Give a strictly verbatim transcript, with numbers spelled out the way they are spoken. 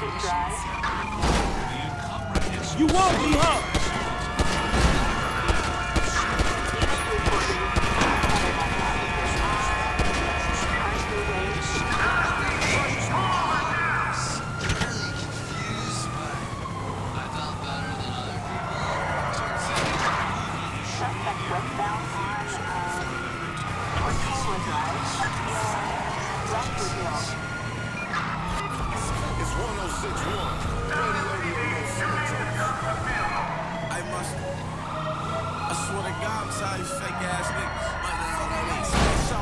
You won't be hung! It's one oh six one. I must. I swear to God, I'm sorry, fake ass niggas.